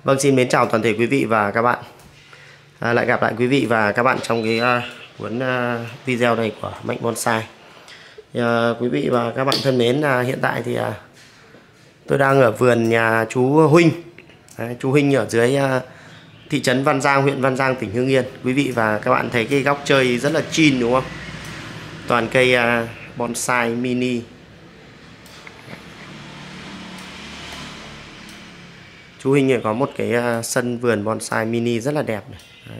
Vâng, xin mến chào toàn thể quý vị và các bạn. Lại gặp lại quý vị và các bạn trong cái cuốn video này của Mạnh Bonsai. Quý vị và các bạn thân mến, hiện tại thì tôi đang ở vườn nhà chú Huynh. Chú Huynh ở dưới thị trấn Văn Giang, huyện Văn Giang, tỉnh Hưng Yên. Quý vị và các bạn thấy cái góc chơi rất là chill đúng không? Toàn cây bonsai mini. Chú Huynh có một cái sân vườn bonsai mini rất là đẹp này. Đấy.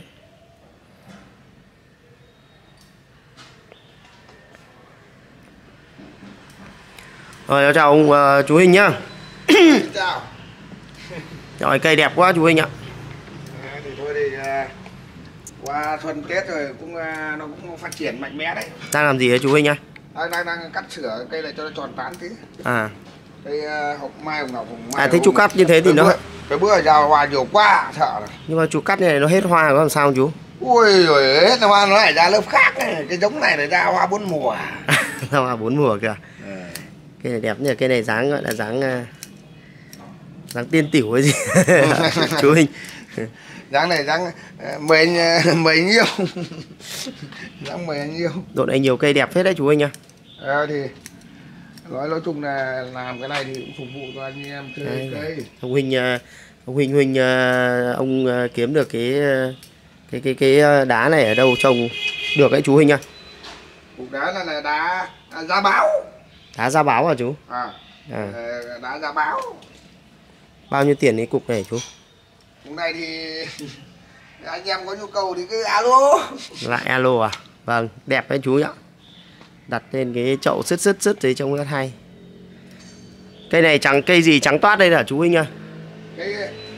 Rồi, chào ông chú Huynh nhá. Chào. Rồi, cây đẹp quá chú Huynh ạ. Thì thôi thì qua xuân Tết rồi nó cũng phát triển mạnh mẽ đấy. Đang làm gì đấy chú Huynh ạ? Đang cắt sửa cây này cho nó tròn tán tí. Cây hồng mai hồng ngọc hồng mai. Thế chú cắt như thế thì nó cái bữa rào hoa nhiều quá sợ rồi. Nhưng mà chú cắt này nó hết hoa có làm sao chú? Ui rồi hết hoa nó lại ra lớp khác này. Cái giống này ra hoa 4 mùa. Ra hoa 4 mùa kìa. Cây này đẹp nhỉ, cây này dáng gọi là dáng tiên tiểu hay gì. Chú Huynh. Dáng này dáng mười nhiêu. Dáng 10 nhiêu. Độ này nhiều cây đẹp phết đấy chú Huynh nha. Thì nói chung là làm cái này thì cũng phục vụ cho anh em chơi cây. Ông Huynh ông kiếm được cái đá này ở đâu trồng được đấy chú Huynh nha? Cục đá là đá giá báo. Đá giá báo à chú? Đá giá báo. Bao nhiêu tiền cái cục này chú? Cục này thì anh em có nhu cầu thì cứ alo. Lại alo à? Vâng, đẹp đấy chú ạ. Đặt lên cái chậu sứt đấy trông rất hay. Cây này cây gì trắng toát đây là chú Huynh à? Cây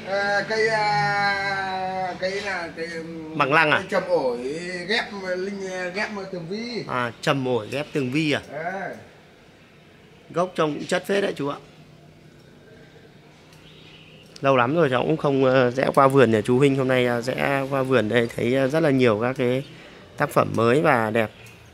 là cây bằng lăng à? Cây trầm ổi ghép tường vi. Trầm ổi ghép tường vi à? Gốc trông cũng chất phết đấy chú ạ. Lâu lắm rồi cháu cũng không rẽ qua vườn nhà chú Huynh. Hôm nay rẽ qua vườn đây thấy rất là nhiều các cái tác phẩm mới và đẹp.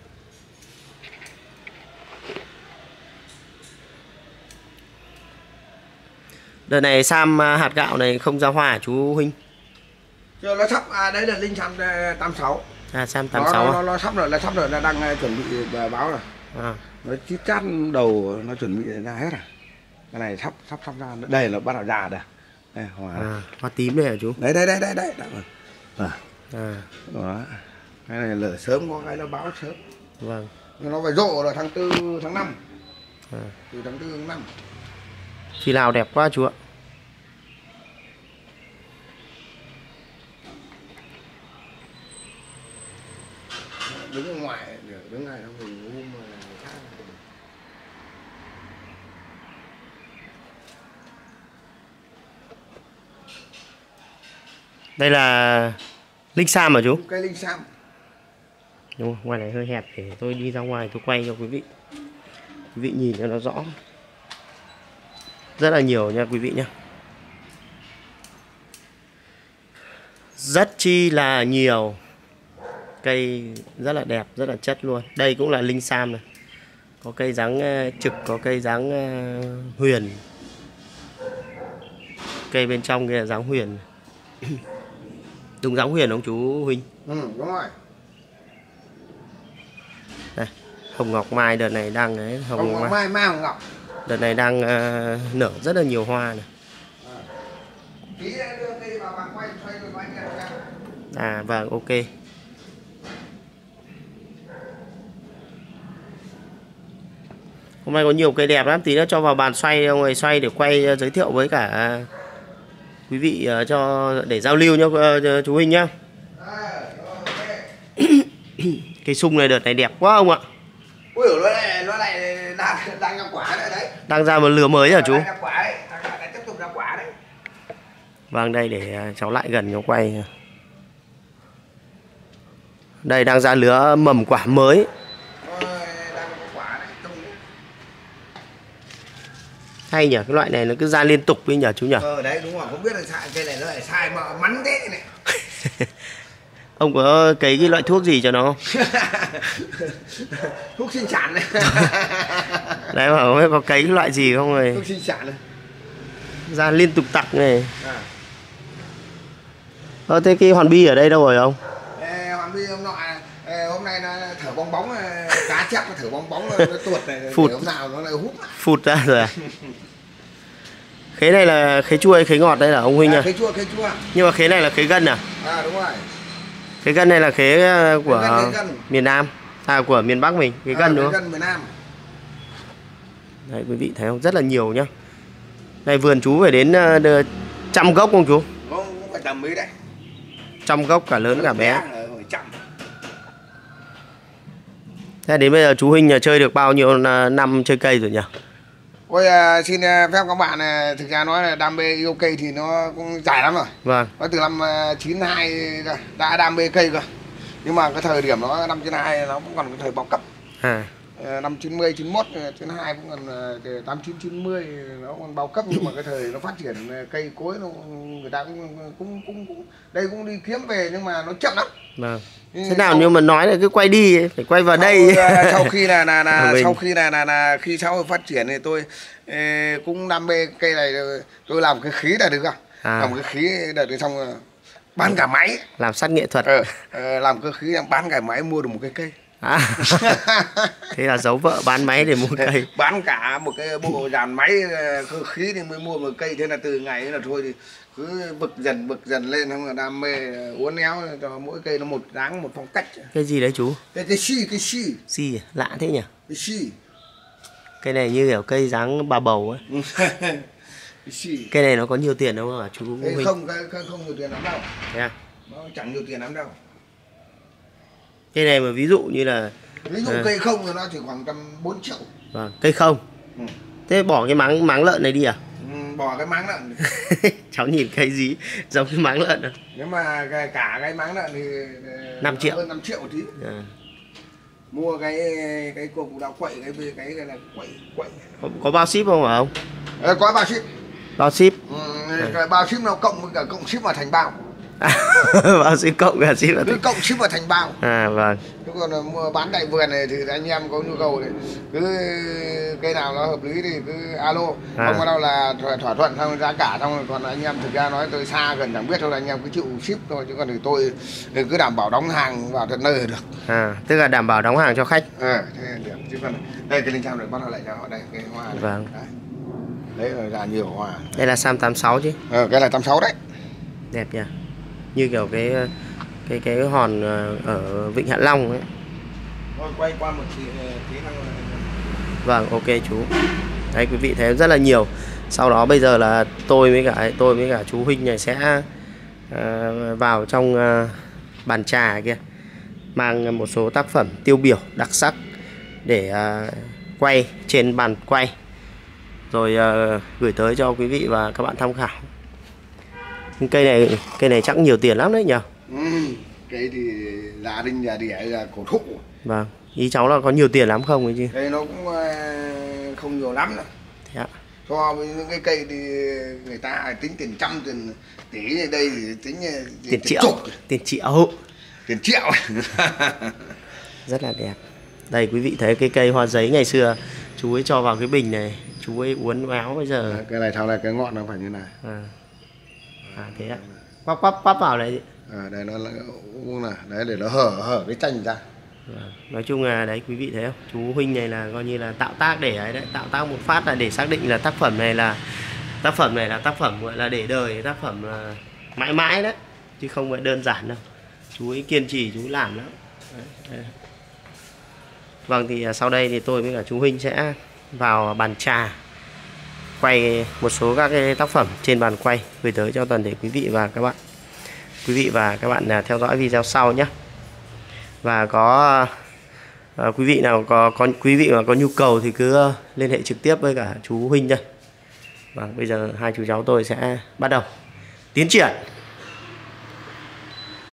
Đợt này sam hạt gạo này không ra hoa hả chú Huynh? Rồi nó sắp đấy là linh sam 86. Sam 86. Nó sắp rồi, nó đang chuẩn bị báo rồi. Nó chít chát đầu nó chuẩn bị ra hết rồi. Cái này sắp ra. Đây là bắt đầu già rồi. Đây hoa tím đây hả chú? Đấy. Đó. Cái này lở sớm, có cái nó báo sớm. Vâng. Nó phải rộ là tháng 4 tháng 5. Từ tháng 4 tháng 5. Phi lao đẹp quá chú ạ. Đứng ở ngoài, đứng này nó mình mà khác. Đây là linh sam hả chú? Cây linh sam. Đúng không? Ngoài này hơi hẹp để tôi đi ra ngoài tôi quay cho quý vị. Quý vị nhìn cho nó rõ. Rất là nhiều nha quý vị nhé. Rất chi là nhiều. Cây rất là đẹp, rất là chất luôn. Đây cũng là linh sam này. Có cây dáng trực, có cây dáng huyền. Cây bên trong kia là dáng huyền. Đúng dáng huyền không chú Huynh? Đúng rồi. Đây, hồng ngọc mai đợt này đang ấy, hồng ngọc mai hồng ngọc. Đợt này đang nở rất là nhiều hoa này. Vâng, ok. Hôm nay có nhiều cây đẹp lắm, tí nữa cho vào bàn xoay, ngồi xoay để quay giới thiệu với cả quý vị để giao lưu nhá chú Huynh nhá. Cây sung này đợt này đẹp quá không ạ? Ui nó này đang ra quả đấy. Đang ra một lứa mới hả chú? Đang ra quả đấy, đang tiếp tục ra quả đấy. Vâng, đây để cháu lại gần cho quay. Đây đang ra lứa mầm quả mới. Hay nhỉ, cái loại này nó cứ ra liên tục với nhỉ chú nhỉ? Đấy đúng rồi, không biết là cây này nó lại sai mà mắn thế này. Ông có cấy cái loại thuốc gì cho nó không? Thuốc sinh sản này. Đấy mà không có cấy cái loại gì không rồi. Thuốc sinh sản này. Ra liên tục tặc này. Thế cái hòn bi ở đây đâu rồi ông? Hòn bi hôm nọ hôm nay nó thở bong bóng, cá chép nó thở bong bóng nó tuột này, phụt. hôm nào nó lại hút Phụt ra rồi à? Khế này là khế chua hay khế ngọt đây là ông Huynh à? Khế chua, khế chua. Nhưng mà khế này là khế gân à? Đúng rồi. Khế gân này là khế của khế gân. Miền Nam, của miền Bắc mình, khế gân đúng không? Khế gân miền Nam. Đấy quý vị thấy không? Rất là nhiều nhá. Đây vườn chú phải đến 100 gốc không chú? Cũng phải tầm mấy đấy. 100 gốc cả lớn cả bé. Trăm. Thế đến bây giờ chú Huynh chơi được bao nhiêu năm chơi cây rồi nhỉ? Ôi xin phép các bạn, thực ra nói là đam mê yêu cây thì nó cũng dài lắm rồi. Vâng. Nó từ năm 92 rồi, đã đam mê cây cơ. Nhưng mà cái thời điểm nó năm 92 nó cũng còn cái thời bao cấp. Năm 90, 91, 92 cũng còn 89, 90 nó còn bao cấp, nhưng mà cái thời nó phát triển cây cối nó người ta cũng đây cũng đi kiếm về nhưng mà nó chậm lắm. Vâng. Thế nào nhưng mà nói là cứ quay đi ấy, phải quay vào đây. Sau khi khi xã hội phát triển thì tôi cũng đam mê cây này, tôi làm cái khí là được không? Làm cái khí là được, xong bán cả máy. Làm sắt nghệ thuật. Làm cái khí bán cả máy mua được một cái cây. Thế là giấu vợ bán máy để mua cây. Bán cả một cái bộ dàn máy cơ khí thì mới mua một cây. Thế là từ ngày ấy là thôi thì cứ vực dần lên, không là đam mê uốn éo cho mỗi cây nó một dáng, một phong cách. Cái gì đấy chú? Cái si à? Lạ thế nhỉ? Cái si. Cây này như kiểu cây dáng bà bầu ấy. Cây này nó có nhiều tiền không hả chú Huynh? Không nhiều tiền lắm đâu. Thế à? Nó chẳng nhiều tiền lắm đâu. Cây này mà ví dụ như là cây không thì nó chỉ khoảng tầm 4 triệu. Vâng, cây không. Thế bỏ cái máng lợn này đi à? Bỏ cái máng lợn. Cháu nhìn cây gì giống cái máng lợn à? Nếu mà cả cái máng lợn thì 5 triệu. Hơn 5 triệu một tí. Mua cái cục đào quậy, cái là quậy. Có bao ship không hả ông? Có bao ship. Bao ship. Bao ship nó cộng với cả cộng ship vào thành bao. Bao ship cộng cả ship vào cứ cộng ship vào thành bao. Vâng. Chứ còn mua bán tại vườn này thì anh em có nhu cầu thì cứ cây nào nó hợp lý thì cứ alo. Không có đâu là thỏa thuận xong giá cả, xong còn anh em thực ra nói tôi xa gần chẳng biết thôi, anh em cứ chịu ship thôi, chứ còn thì tôi cứ đảm bảo đóng hàng vào tận nơi là được. Tức là đảm bảo đóng hàng cho khách. Thế được. Chứ còn đây cái linh trang rồi bắt đầu lại cho họ đây cái hoa này. Vâng. Đấy là nhiều hoa. Đây là Sam 86 chứ? Cái này 86 đấy. Đẹp nhỉ. Như kiểu cái hòn ở Vịnh Hạ Long ấy. Thôi quay qua một tí năng. Vâng, ok chú. Đấy quý vị thấy rất là nhiều. Sau đó bây giờ là tôi với cả chú Huynh này sẽ vào trong bàn trà kia, mang một số tác phẩm tiêu biểu đặc sắc để quay trên bàn quay, rồi gửi tới cho quý vị và các bạn tham khảo. Cây này chắc nhiều tiền lắm đấy nhỉ? Cây thì gia đình nhà đẻ là cổ thụ. Vâng, ý cháu là có nhiều tiền lắm không ấy chứ? Cây nó cũng không nhiều lắm đâu. Thế ạ? So với những cái cây thì người ta tính tiền trăm, tiền tỷ, đây thì tính tiền triệu. Tiền triệu. Rất là đẹp. Đây quý vị thấy cái cây hoa giấy ngày xưa chú ấy cho vào cái bình này, chú ấy uốn éo bây giờ. Cái này sau này cái ngọn nó phải như này. Thế ạ. Quắp vào đấy. Đây nó là đấy để nó hở cái chanh ra. Nói chung là đấy quý vị thấy không? Chú Huynh này là coi như là tạo tác để ấy đấy, tạo tác một phát là để xác định là tác phẩm này là tác phẩm gọi là để đời, tác phẩm là mãi mãi đấy, chứ không phải đơn giản đâu. Chú ấy kiên trì, chú ấy làm lắm. Đấy. Vâng, thì sau đây thì tôi với cả chú Huynh sẽ vào bàn trà, quay một số các cái tác phẩm trên bàn quay gửi tới cho toàn thể quý vị và các bạn. Quý vị và các bạn theo dõi video sau nhé. Và có quý vị nào có quý vị mà có nhu cầu thì cứ liên hệ trực tiếp với cả chú Huynh đây. Và bây giờ hai chú cháu tôi sẽ bắt đầu tiến triển.